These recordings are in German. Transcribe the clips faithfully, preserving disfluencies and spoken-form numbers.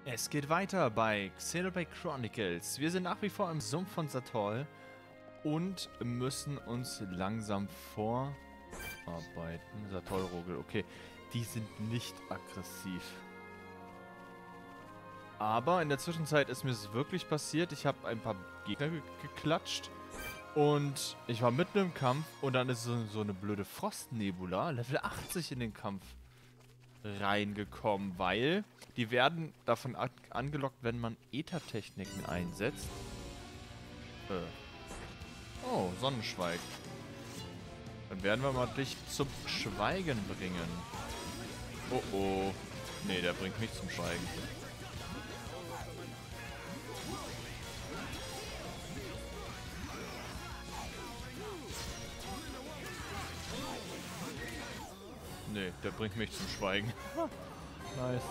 Es geht weiter bei Xenoblade Chronicles. Wir sind nach wie vor im Sumpf von Satol und müssen uns langsam vorarbeiten. Satol-Rogel, okay. Die sind nicht aggressiv. Aber in der Zwischenzeit ist mir es wirklich passiert. Ich habe ein paar Gegner ge geklatscht und ich war mitten im Kampf und dann ist so, so eine blöde Frostnebula, Level achtzig in den Kampf reingekommen, weil die werden davon an angelockt, wenn man Äthertechniken einsetzt. Äh. Oh, Sonnenschweig. Dann werden wir mal dich zum Schweigen bringen. Oh oh. Nee, der bringt mich zum Schweigen. Nee, der bringt mich zum Schweigen. Nice.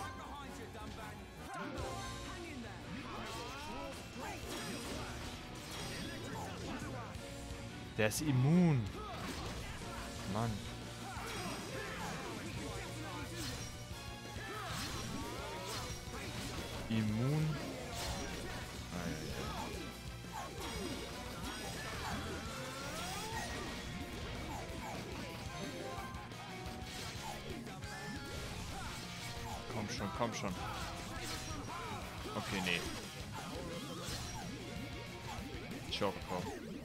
Der ist immun. Mann. Immun. Ah, ja, ja. Komm schon, komm schon. Okay, nee. Choco.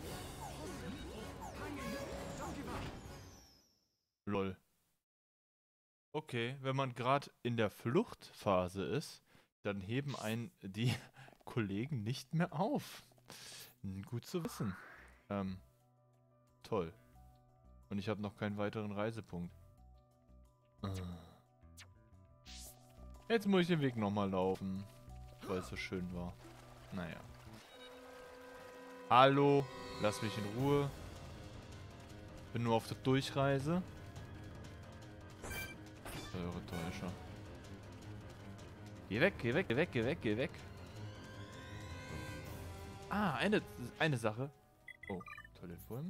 Lol. Okay, wenn man gerade in der Fluchtphase ist, dann heben einen die Kollegen nicht mehr auf. Gut zu wissen. Ähm, toll. Und ich habe noch keinen weiteren Reisepunkt. Jetzt muss ich den Weg nochmal laufen, weil es so schön war. Naja. Hallo, lass mich in Ruhe. Bin nur auf der Durchreise. Eure Täuscher. Geh weg, geh weg, geh weg, geh weg, geh weg. Ah, eine, eine Sache. Oh, Toilettenbäume.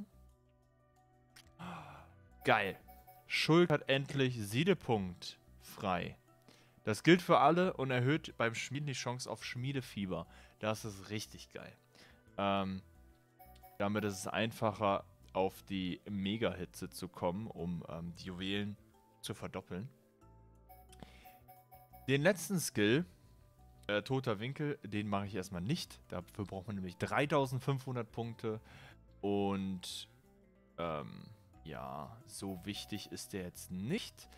Geil. Schulk hat endlich Siedepunkt frei. Das gilt für alle und erhöht beim Schmieden die Chance auf Schmiedefieber. Das ist richtig geil. Ähm, damit ist es einfacher, auf die Mega-Hitze zu kommen, um ähm, die Juwelen zu verdoppeln. Den letzten Skill, äh, Toter Winkel, den mache ich erstmal nicht. Dafür braucht man nämlich dreitausendfünfhundert Punkte. Und ähm, ja, so wichtig ist der jetzt nicht.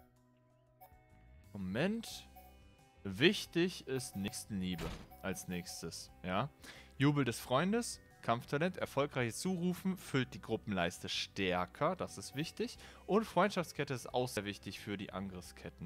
Moment. Wichtig ist Nächstenliebe als nächstes, ja. Jubel des Freundes, Kampftalent, erfolgreiches Zurufen, füllt die Gruppenleiste stärker, das ist wichtig. Und Freundschaftskette ist auch sehr wichtig für die Angriffsketten.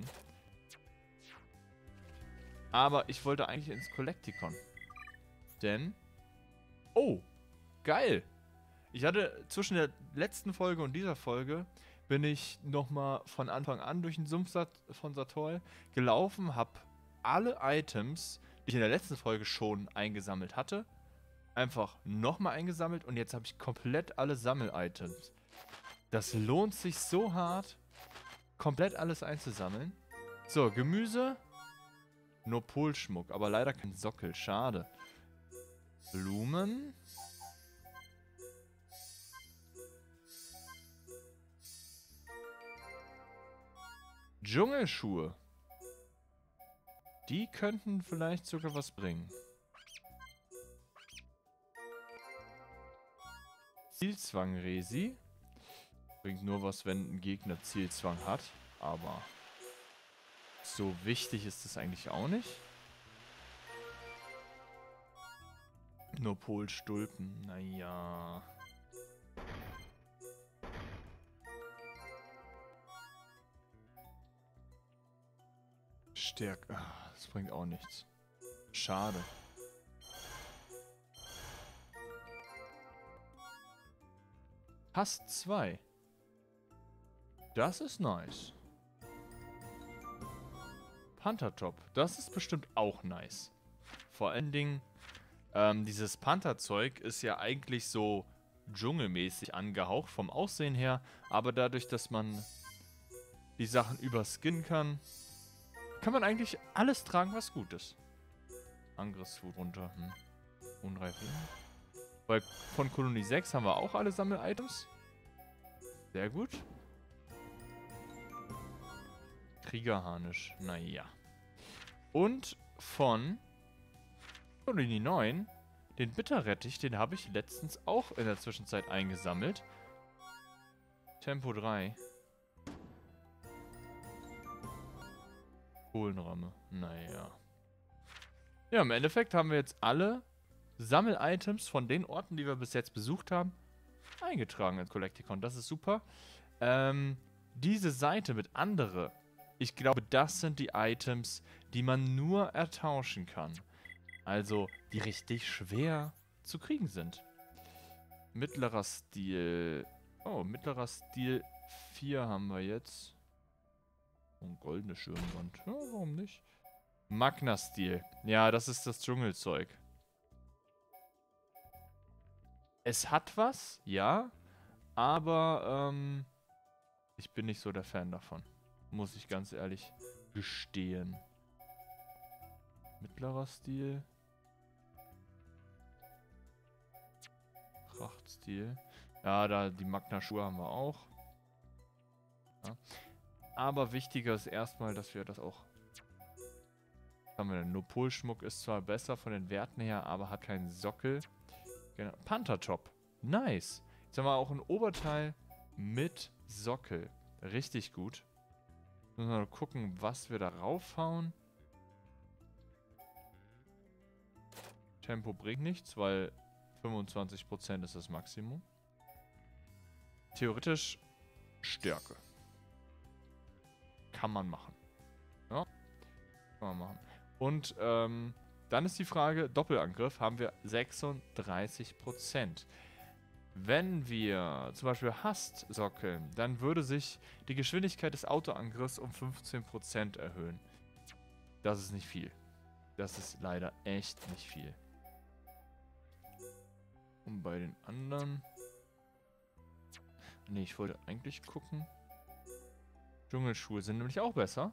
Aber ich wollte eigentlich ins Kollektikon. Denn... Oh, geil! Ich hatte zwischen der letzten Folge und dieser Folge bin ich nochmal von Anfang an durch den Sumpf von Satol gelaufen, habe alle Items, die ich in der letzten Folge schon eingesammelt hatte, einfach nochmal eingesammelt und jetzt habe ich komplett alle Sammel-Items. Das lohnt sich so hart, komplett alles einzusammeln. So, Gemüse, nur Polschmuck, aber leider kein Sockel, schade. Blumen. Dschungelschuhe. Die könnten vielleicht sogar was bringen. Zielzwang-Resi. Bringt nur was, wenn ein Gegner Zielzwang hat. Aber so wichtig ist es eigentlich auch nicht. Nur Polstulpen. Naja. Stärk. Ah, das bringt auch nichts. Schade. Hass zwei. Das ist nice. Panthertop. Das ist bestimmt auch nice. Vor allen Dingen, ähm, dieses Pantherzeug ist ja eigentlich so dschungelmäßig angehaucht vom Aussehen her. Aber dadurch, dass man die Sachen überskinnen kann, kann man eigentlich alles tragen, was gut ist. Angriffswut runter. Hm. Unreife. Bei, von Kolonie sechs haben wir auch alle Sammel-Items. Sehr gut. Kriegerharnisch. Naja. Und von Kolonie neun, den Bitterrettich, den habe ich letztens auch in der Zwischenzeit eingesammelt. Tempo drei. Kohlenramme. Naja. Ja, im Endeffekt haben wir jetzt alle Sammel-Items von den Orten, die wir bis jetzt besucht haben, eingetragen ins Collecticon. Das ist super. Ähm, diese Seite mit andere, ich glaube, das sind die Items, die man nur ertauschen kann. Also, die richtig schwer zu kriegen sind. Mittlerer Stil. Oh, mittlerer Stil vier haben wir jetzt. Und goldene Schirmwand. Ja, warum nicht? Magna-Stil. Ja, das ist das Dschungelzeug. Es hat was, ja. Aber, ähm, ich bin nicht so der Fan davon. Muss ich ganz ehrlich gestehen. Mittlerer Stil. Prachtstil. Ja, da die Magna-Schuhe haben wir auch. Ja. Aber wichtiger ist erstmal, dass wir das auch... Was haben wir denn? Nopol-Schmuck ist zwar besser von den Werten her, aber hat keinen Sockel. Genau. Panther-Top. Nice. Jetzt haben wir auch ein Oberteil mit Sockel. Richtig gut. Müssen wir mal gucken, was wir da raufhauen. Tempo bringt nichts, weil fünfundzwanzig Prozent ist das Maximum. Theoretisch Stärke. Kann man machen. Ja, kann man machen. Und ähm, dann ist die Frage, Doppelangriff haben wir sechsunddreißig Prozent. Wenn wir zum Beispiel Hast sockeln, dann würde sich die Geschwindigkeit des Autoangriffs um fünfzehn Prozent erhöhen. Das ist nicht viel. Das ist leider echt nicht viel. Und bei den anderen... Ne, ich wollte eigentlich gucken. Dschungelschuhe sind nämlich auch besser.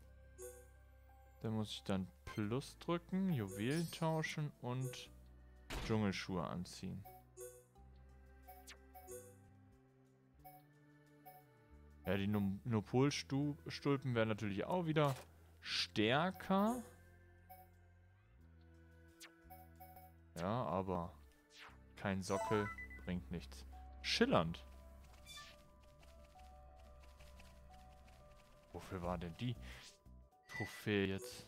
Da muss ich dann Plus drücken, Juwelen tauschen und Dschungelschuhe anziehen. Ja, die Nopol-Stulpen werden natürlich auch wieder stärker. Ja, aber kein Sockel bringt nichts. Schillernd. Wofür war denn die Trophäe jetzt?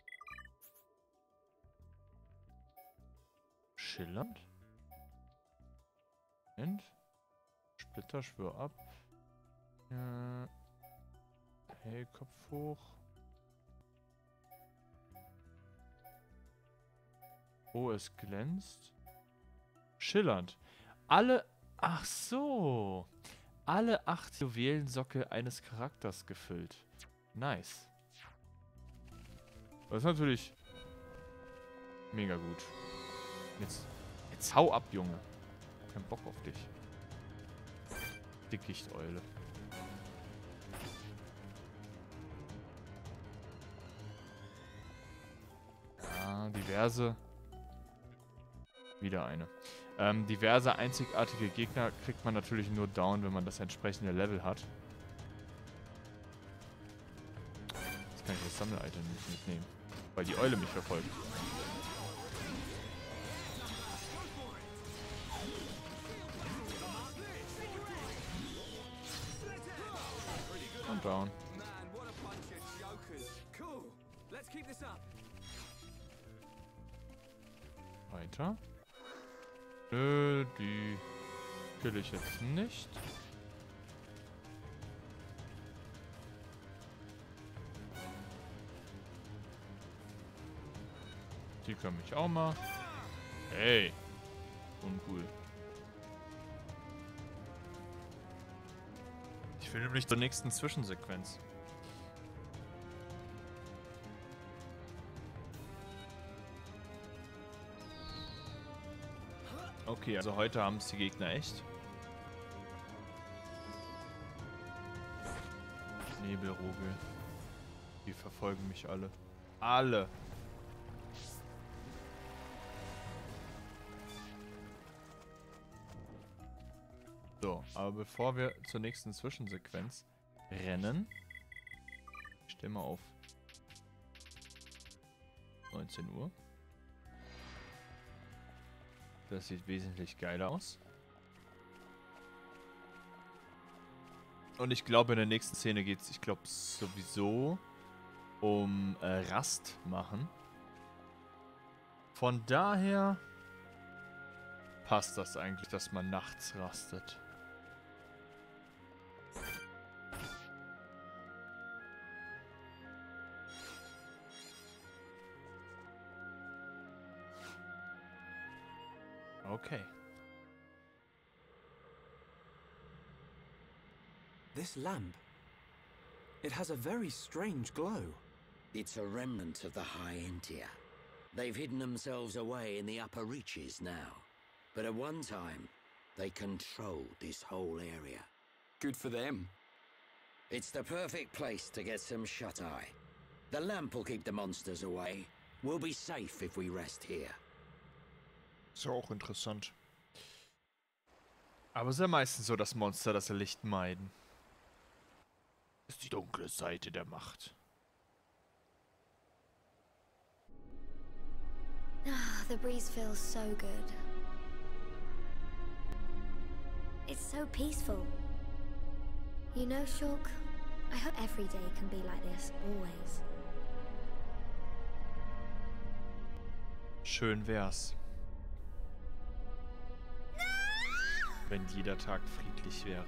Schillernd? Moment. Splitter, schwör ab. Äh, hey, Kopf hoch. Oh, es glänzt. Schillernd. Alle... Ach so. Alle acht Juwelensockel eines Charakters gefüllt. Nice. Das ist natürlich mega gut. Jetzt, jetzt hau ab, Junge. Kein Bock auf dich. Dickicht-Eule. Ja, diverse. Wieder eine. Ähm, diverse einzigartige Gegner kriegt man natürlich nur down, wenn man das entsprechende Level hat. Jetzt kann ich das Sammel-Item nicht mitnehmen, weil die Eule mich verfolgt. Und down. Weiter. Nö, die kill ich jetzt nicht. Die können mich auch mal. Hey. Uncool. Ich will nämlich zur nächsten Zwischensequenz. Okay, also heute haben es die Gegner echt. Nebelrogel. Die verfolgen mich alle. Alle. So, aber bevor wir zur nächsten Zwischensequenz rennen, ich stelle mal auf neunzehn Uhr. Das sieht wesentlich geiler aus. Und ich glaube, in der nächsten Szene geht es, ich glaube, sowieso um äh, Rast machen. Von daher passt das eigentlich, dass man nachts rastet. Okay. This lamp. It has a very strange glow. It's a remnant of the High Entia. They've hidden themselves away in the upper reaches now. But at one time, they controlled this whole area. Good for them. It's the perfect place to get some shut-eye. The lamp will keep the monsters away. We'll be safe if we rest here. Ist ja auch interessant. Aber es ist ja meistens so, dass Monster das Licht meiden. Das ist die dunkle Seite der Macht. Ah, the breeze feels so good. It's so peaceful. You know, Shulk, I hope every day can be like this, always. Schön wär's. Wenn jeder Tag friedlich wäre.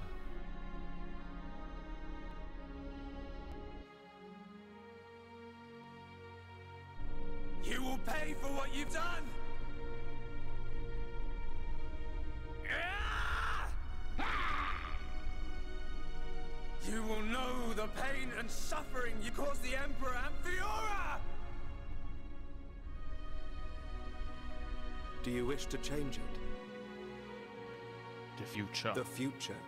You will pay for what you've done! You will know the pain and suffering you caused the Emperor and Fiora! Do you wish to change it? The future. The future.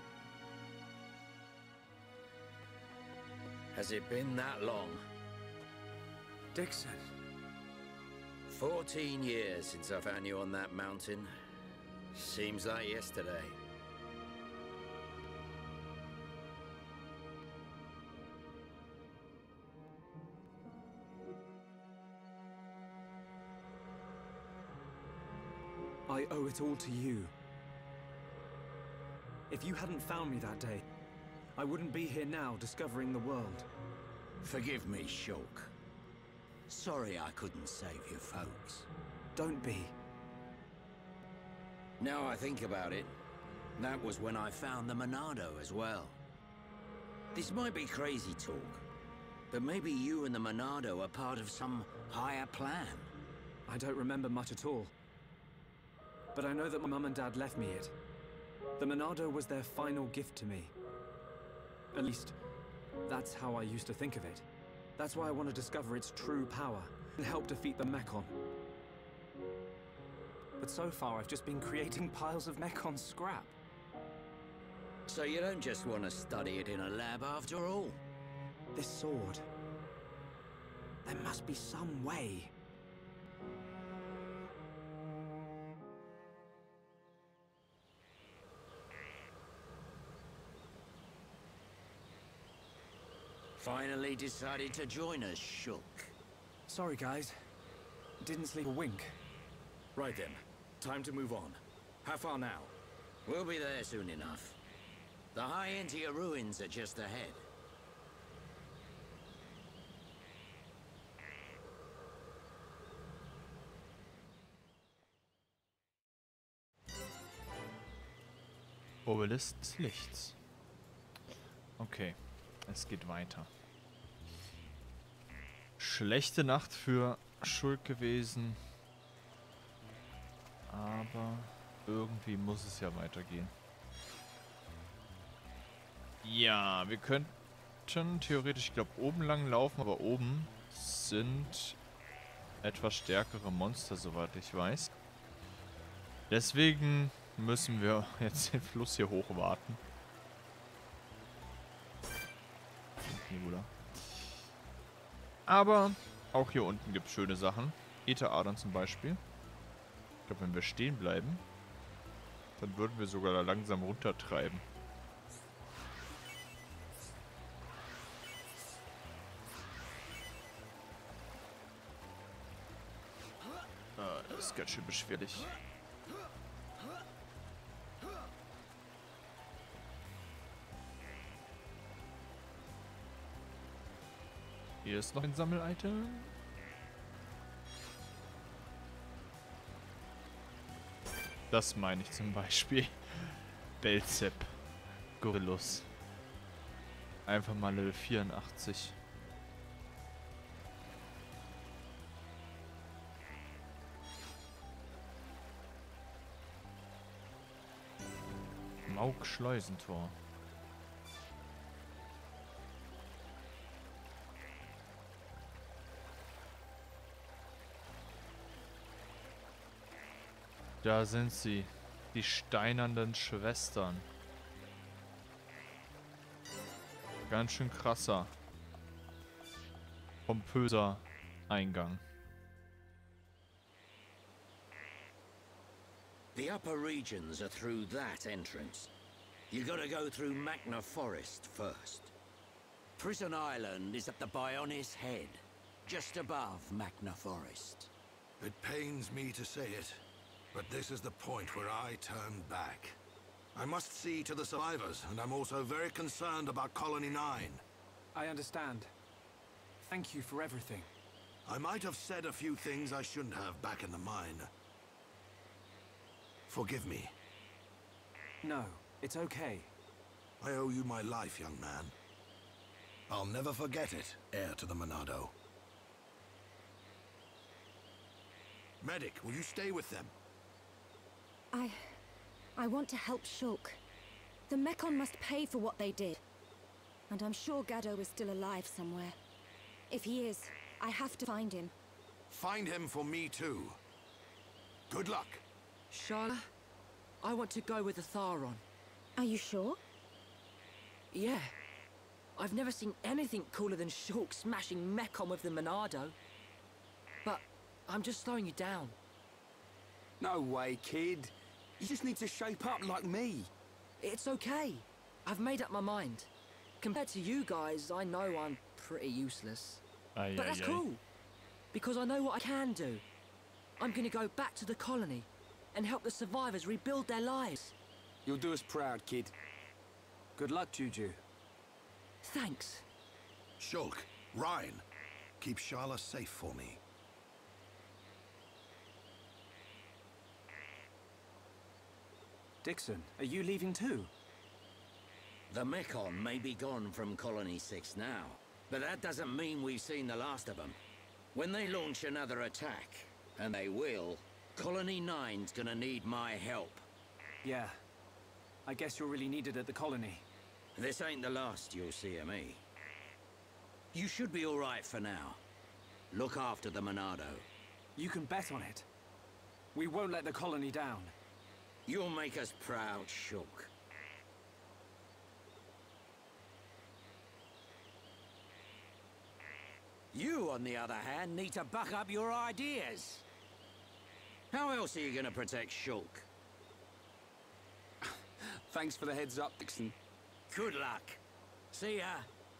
Has it been that long? Dixon. Fourteen years since I found you on that mountain. Seems like yesterday. I owe it all to you. If you hadn't found me that day, I wouldn't be here now discovering the world. Forgive me, Shulk. Sorry I couldn't save your folks. Don't be. Now I think about it, that was when I found the Monado as well. This might be crazy talk, but maybe you and the Monado are part of some higher plan. I don't remember much at all. But I know that my mum and dad left me it. The Monado was their final gift to me. At least, that's how I used to think of it. That's why I want to discover its true power and help defeat the Mechon. But so far, I've just been creating piles of Mechon scrap. So you don't just want to study it in a lab after all? This sword. There must be some way. Finally decided to join us, Shulk. Sorry, guys. Didn't sleep a wink. Right then. Time to move on. How far now? We'll be there soon enough. The High Entia ruins are just ahead. Obelisk des Lichts. Okay, es geht weiter. Schlechte Nacht für Shulk gewesen. Aber irgendwie muss es ja weitergehen. Ja, wir könnten theoretisch, ich glaube, oben lang laufen, aber oben sind etwas stärkere Monster, soweit ich weiß. Deswegen müssen wir jetzt den Fluss hier hoch warten. Nebula. Aber auch hier unten gibt es schöne Sachen. Ätheradern zum Beispiel. Ich glaube, wenn wir stehen bleiben, Dann würden wir sogar da langsam runtertreiben. Ah, das ist ganz schön beschwerlich. Hier ist noch ein Sammel-Item. Das meine ich zum Beispiel. Belzep. Gorillus. Einfach mal Level vierundachtzig. Mauk-Schleusentor. Da sind sie, die steinernen Schwestern. Ganz schön krasser, pompöser Eingang. The upper regions are through that entrance. You gotta go through Magna Forest first. Prison Island is at the Bionis Head, just above Magna Forest. It pains me to say it, but this is the point where I turn back. I must see to the survivors, and I'm also very concerned about Colony nine. I understand. Thank you for everything. I might have said a few things I shouldn't have back in the mine. Forgive me. No, it's okay. I owe you my life, young man. I'll never forget it, heir to the Monado. Medic, will you stay with them? I... I want to help Shulk. The Mekon must pay for what they did. And I'm sure Gaddo is still alive somewhere. If he is, I have to find him. Find him for me too. Good luck. Sharla, I want to go with the Tharon. Are you sure? Yeah. I've never seen anything cooler than Shulk smashing Mekon with the Monado. But I'm just slowing you down. No way, kid. You just need to shape up like me. It's okay. I've made up my mind. Compared to you guys, I know I'm pretty useless. Aye, but aye, that's aye. cool. Because I know what I can do. I'm gonna go back to the colony and help the survivors rebuild their lives. You'll do us proud, kid. Good luck, Juju. Thanks. Shulk, Ryan, keep Sharla safe for me. Dixon, are you leaving too? The Mekon may be gone from Colony six now, but that doesn't mean we've seen the last of them. When they launch another attack, and they will, Colony nine's gonna need my help. Yeah. I guess you're really needed at the colony. This ain't the last you'll see of me. You should be all right for now. Look after the Monado. You can bet on it. We won't let the colony down. You'll make us proud, Shulk. You, on the other hand, need to buck up your ideas. How else are you gonna protect Shulk? Thanks for the heads up, Dixon. Good luck. See ya.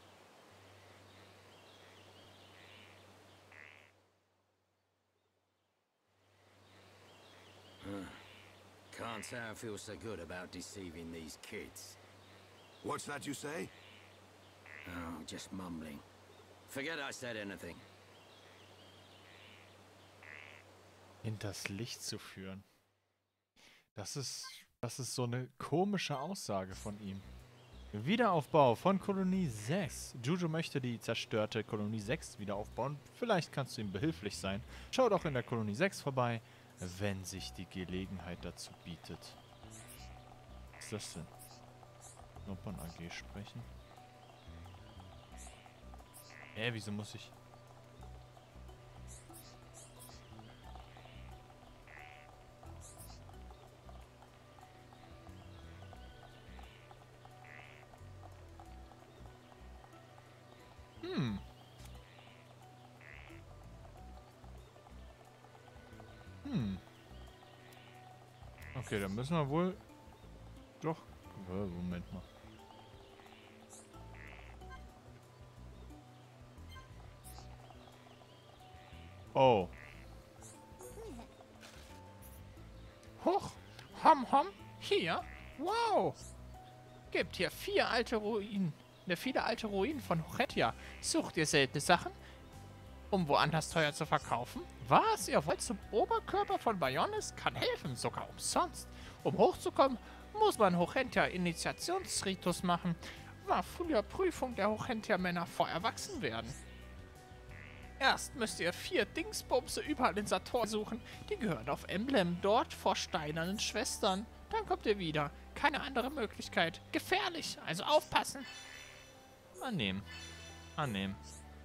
Huh. Can't say I feel so good about deceiving these kids. What's that you say? Oh, just mumbling. Forget I said anything. Hinters Licht zu führen. Das ist, das ist so eine komische Aussage von ihm. Wiederaufbau von Kolonie sechs. Juju möchte die zerstörte Kolonie sechs wieder aufbauen. Vielleicht kannst du ihm behilflich sein. Schau doch in der Kolonie sechs vorbei, wenn sich die Gelegenheit dazu bietet. Was ist das denn? Noppern A G sprechen. Hä, äh, wieso muss ich... Hm. Hm. Okay, dann müssen wir wohl Doch. Äh, Moment mal. Oh. Huch. Hom, hom. Hier. Wow. Gibt hier vier alte Ruinen. Ne, viele alte Ruinen von Hochetia. Sucht ihr seltene Sachen, um woanders teuer zu verkaufen? Was? Ihr wollt zum Oberkörper von Bayonnes? Kann helfen, sogar umsonst. Um hochzukommen, muss man Hochetia-Initiationsritus machen. War früher Prüfung der Hochetia-Männer vor Erwachsenwerden. Erst müsst ihr vier Dingsbumse überall in Saturn suchen. Die gehören auf Emblem, dort vor steinernen Schwestern. Dann kommt ihr wieder. Keine andere Möglichkeit. Gefährlich, also aufpassen. Annehmen. Annehmen.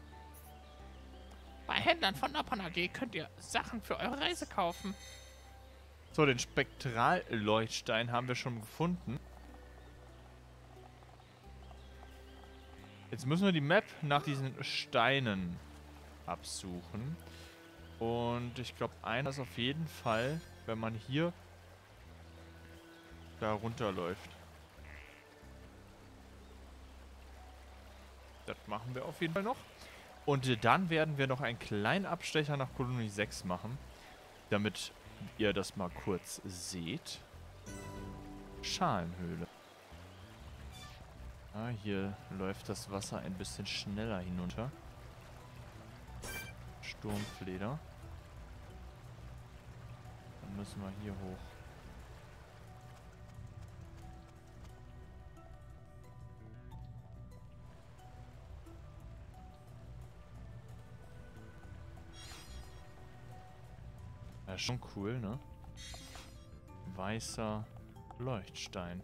Bei Händlern von Noppon A G könnt ihr Sachen für eure Reise kaufen. So, den Spektralleuchtstein haben wir schon gefunden. Jetzt müssen wir die Map nach diesen Steinen absuchen. Und ich glaube, einer ist auf jeden Fall, wenn man hier da runterläuft. Das machen wir auf jeden Fall noch. Und dann werden wir noch einen kleinen Abstecher nach Kolonie sechs machen, damit ihr das mal kurz seht. Schalenhöhle. Ah, hier läuft das Wasser ein bisschen schneller hinunter. Sturmfleder. Dann müssen wir hier hoch. Ja, ist schon cool, ne? Weißer Leuchtstein.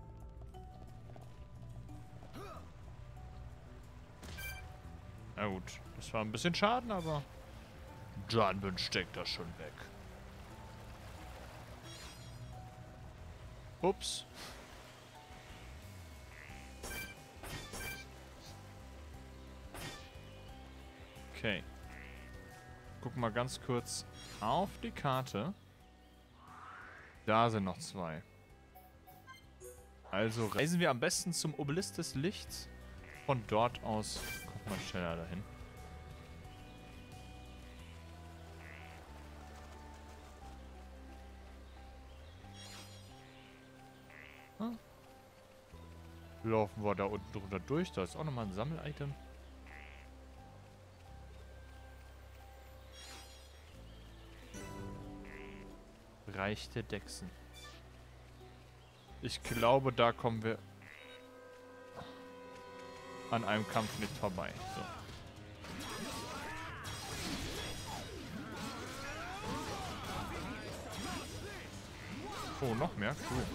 Na gut, das war ein bisschen Schaden, aber Janben steckt das schon weg. Ups. Okay. Guck mal ganz kurz auf die Karte. Da sind noch zwei. Also reisen wir am besten zum Obelisk des Lichts. Von dort aus kommt man schneller dahin. Hm. Laufen wir da unten drunter durch. Da ist auch nochmal ein Sammel-Item. Reich der Dechsen. Ich glaube, da kommen wir an einem Kampf nicht vorbei. So. Oh, noch mehr? Cool.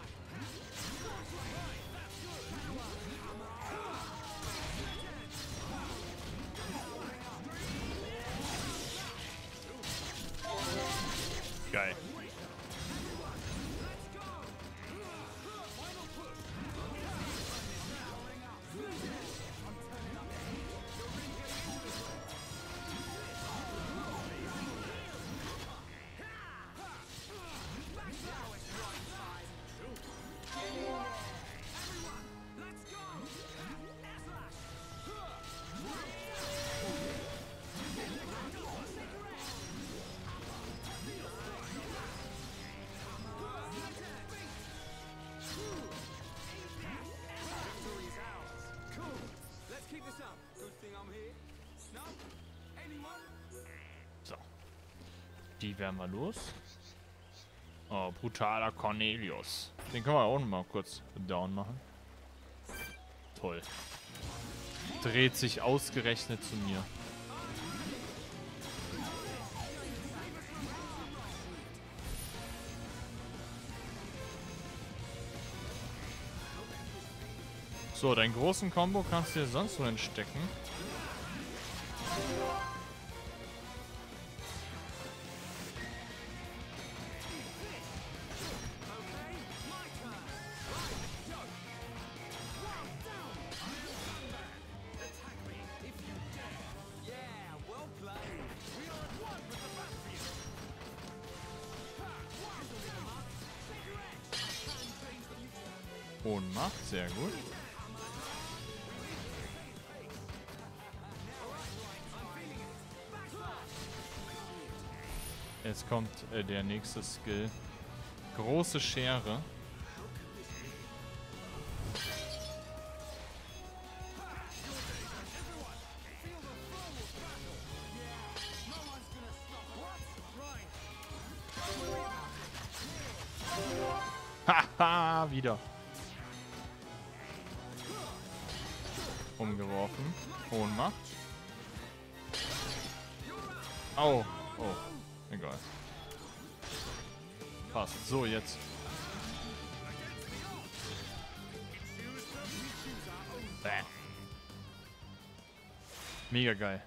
Geil. So. Die werden wir los. Oh, brutaler Cornelius. Den können wir auch noch mal kurz down machen. Toll. Dreht sich ausgerechnet zu mir. So, deinen großen Combo kannst du dir sonst wo entstecken. Ohnmacht, sehr gut. Jetzt kommt äh, der nächste Skill. Große Schere. Haha, wieder. Umgeworfen. Ohnmacht. Au. Oh. Egal. Passt. So, jetzt. Bäh. Mega geil.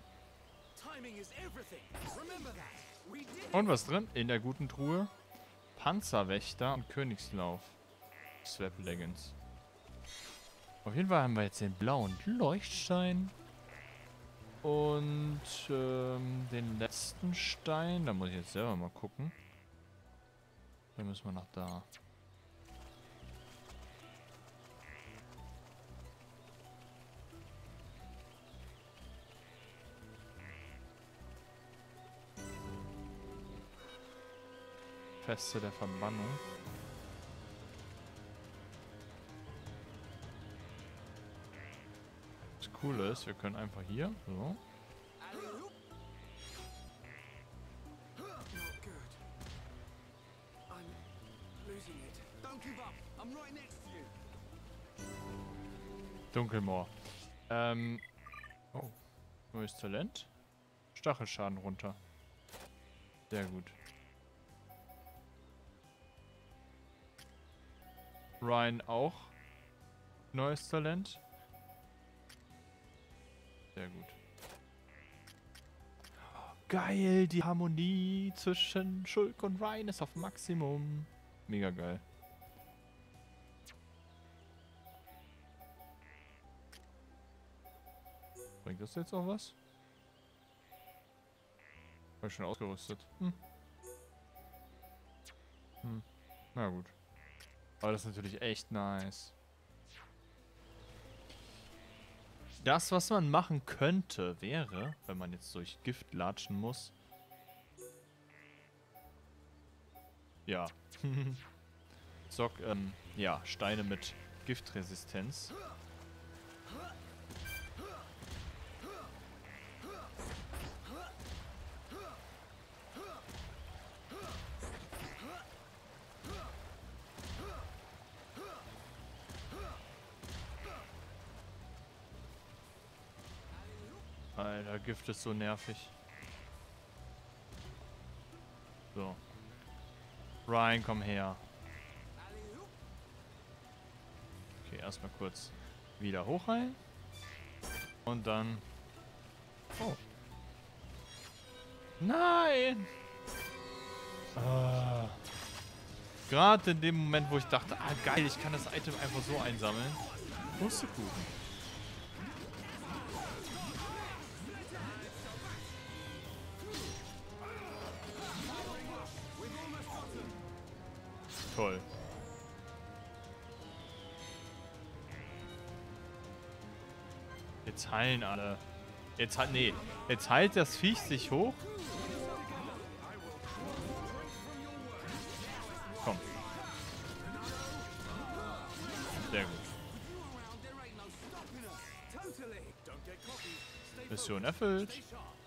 Und was drin? In der guten Truhe. Panzerwächter und Königslauf. Swap Leggings. Auf jeden Fall haben wir jetzt den blauen Leuchtstein. Und ähm, den letzten Stein. Da muss ich jetzt selber mal gucken. Da müssen wir nach da. Feste der Verbannung. Das Coole ist, wir können einfach hier, so. Dunkelmoor. Ähm. Oh. Neues Talent. Stachelschaden runter. Sehr gut. Ryan auch. Neues Talent. Sehr gut. Geil, die Harmonie zwischen Shulk und Ryan ist auf Maximum. Mega geil. Bringt das jetzt auch was? War ich schon ausgerüstet. Hm. Hm. Na gut. Aber das ist natürlich echt nice. Das, was man machen könnte, wäre, wenn man jetzt durch Gift latschen muss. Ja. Zock, ähm, ja, Steine mit Giftresistenz. Alter, Gift ist so nervig. So. Ryan, komm her. Okay, erstmal kurz wieder hochheilen. Und dann... Oh. Nein! Ah. Gerade in dem Moment, wo ich dachte, ah geil, ich kann das Item einfach so einsammeln. Pustekuchen. Toll. Jetzt heilen alle. Jetzt halt, nee. Jetzt heilt das Viech sich hoch. Komm. Sehr gut. Mission erfüllt.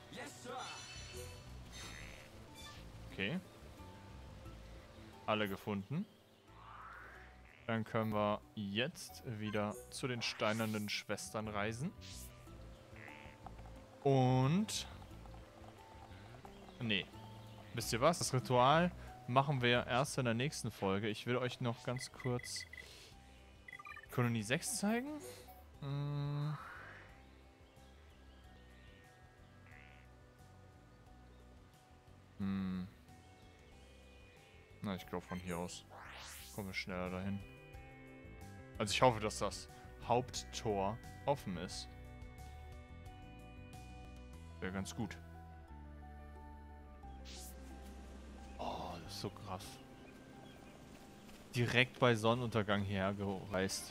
Okay. Alle gefunden. Dann können wir jetzt wieder zu den steinernen Schwestern reisen. Und... Nee. Wisst ihr was? Das Ritual machen wir erst in der nächsten Folge. Ich will euch noch ganz kurz Kolonie sechs zeigen. Hm. Hm. Na, ich glaube von hier aus kommen wir schneller dahin. Also ich hoffe, dass das Haupttor offen ist. Wäre ganz gut. Oh, das ist so krass. direkt bei Sonnenuntergang hierher gereist.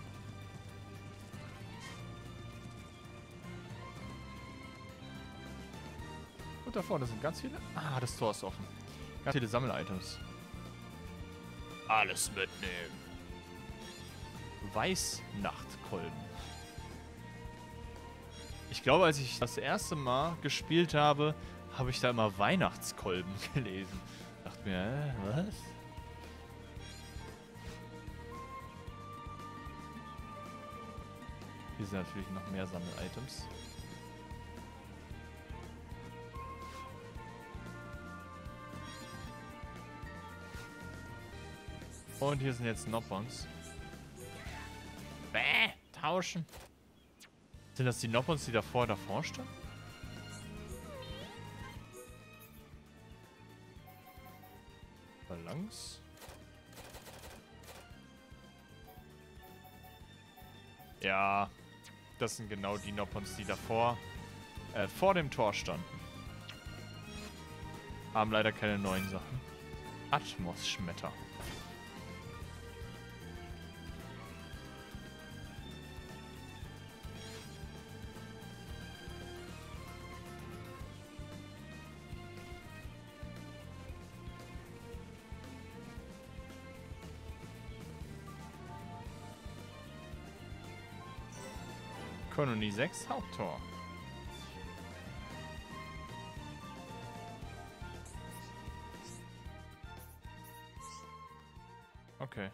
Und da vorne sind ganz viele... Ah, das Tor ist offen. Ganz viele Sammel-Items. Alles mitnehmen. Weißnachtkolben. Ich glaube, als ich das erste Mal gespielt habe, habe ich da immer Weihnachtskolben gelesen. Dachte mir, äh, was? Hier sind natürlich noch mehr Sammel-Items. Und hier sind jetzt Noppons. Bäh, tauschen. Sind das die Noppons, die davor davor standen? Balance. Ja, das sind genau die Noppons, die davor äh, vor dem Tor standen. Haben leider keine neuen Sachen. Atmos-Schmetter. Kolonie sechs, Haupttor. Okay.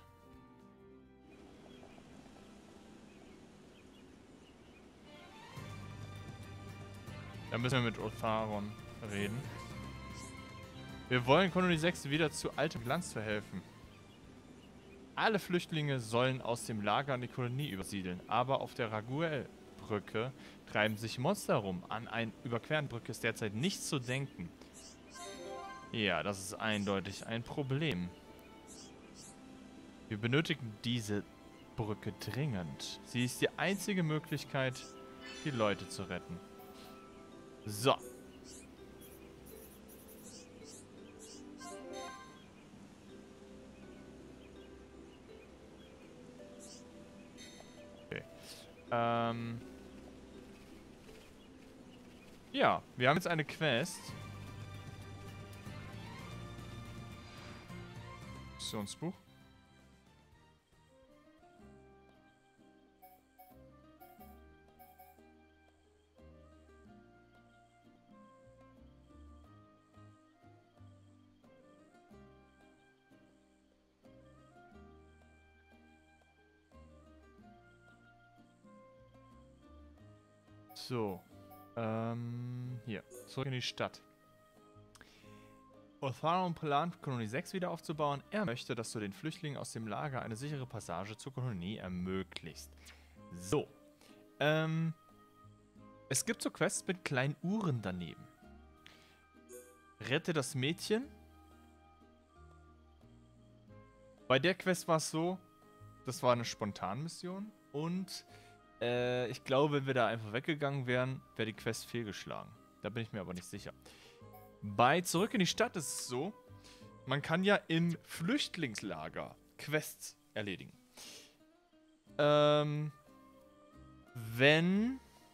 Dann müssen wir mit Otharon reden. Wir wollen Kolonie sechs wieder zu altem Glanz verhelfen. Alle Flüchtlinge sollen aus dem Lager an die Kolonie übersiedeln, aber auf der Raguel-Brücke treiben sich Monster rum. An eine Überquerenbrücke ist derzeit nichts zu denken. Ja, das ist eindeutig ein Problem. Wir benötigen diese Brücke dringend. Sie ist die einzige Möglichkeit, die Leute zu retten. So. Okay. Ähm. Ja, wir haben jetzt eine Quest. Missionsbuch. So. Ähm, hier. Zurück in die Stadt. Otharon plant, Kolonie sechs wieder aufzubauen. Er möchte, dass du den Flüchtlingen aus dem Lager eine sichere Passage zur Kolonie ermöglicht. So. Ähm. Es gibt so Quests mit kleinen Uhren daneben. Rette das Mädchen. Bei der Quest war es so, das war eine Spontanmission und äh, ich glaube, wenn wir da einfach weggegangen wären, wäre die Quest fehlgeschlagen. Da bin ich mir aber nicht sicher. Bei Zurück in die Stadt ist es so, man kann ja in Flüchtlingslager Quests erledigen. Ähm, wenn,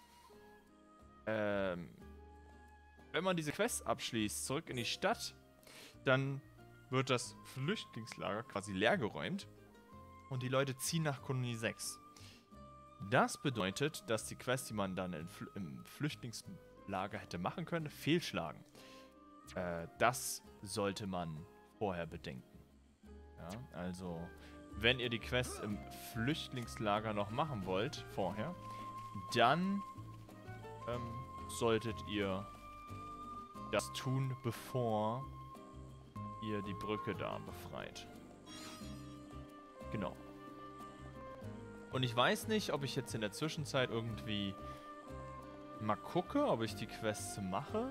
ähm, wenn man diese Quests abschließt, zurück in die Stadt, dann wird das Flüchtlingslager quasi leergeräumt und die Leute ziehen nach Kolonie sechs. Das bedeutet, dass die Quests, die man dann in, im Flüchtlingslager hätte machen können, fehlschlagen. Äh, das sollte man vorher bedenken. Ja, also, wenn ihr die Quests im Flüchtlingslager noch machen wollt, vorher, dann ähm, solltet ihr das tun, bevor ihr die Brücke da befreit. Genau. Und ich weiß nicht, ob ich jetzt in der Zwischenzeit irgendwie mal gucke, ob ich die Quests mache.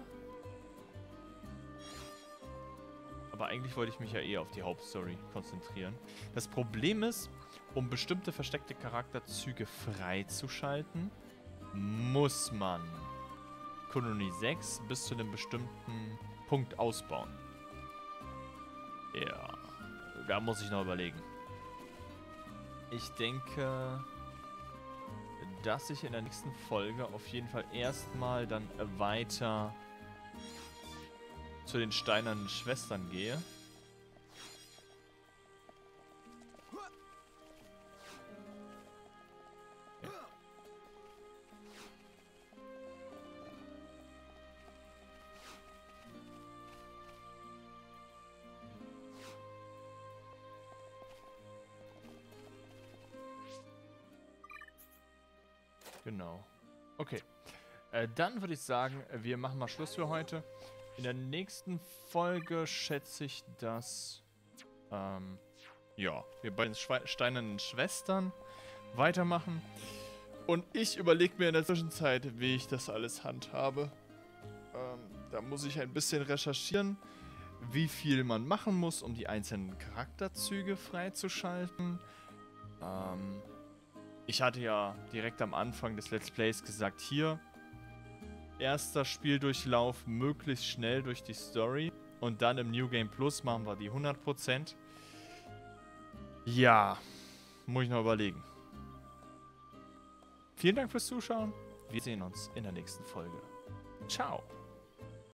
Aber eigentlich wollte ich mich ja eher auf die Hauptstory konzentrieren. Das Problem ist, um bestimmte versteckte Charakterzüge freizuschalten, muss man Kolonie sechs bis zu einem bestimmten Punkt ausbauen. Ja, da muss ich noch überlegen. ich denke, dass ich in der nächsten Folge auf jeden Fall erstmal dann weiter zu den steinernen Schwestern gehe. Genau. Okay. Äh, dann würde ich sagen, wir machen mal Schluss für heute. In der nächsten Folge schätze ich, dass ähm, ja, wir bei den Schwe steinernen Schwestern weitermachen. Und ich überlege mir in der Zwischenzeit, wie ich das alles handhabe. Ähm, da muss ich ein bisschen recherchieren, wie viel man machen muss, um die einzelnen Charakterzüge freizuschalten. Ähm... Ich hatte ja direkt am Anfang des Let's Plays gesagt, hier, erster Spieldurchlauf möglichst schnell durch die Story und dann im New Game Plus machen wir die hundert Prozent. Ja, muss ich noch überlegen. Vielen Dank fürs Zuschauen. Wir sehen uns in der nächsten Folge. Ciao.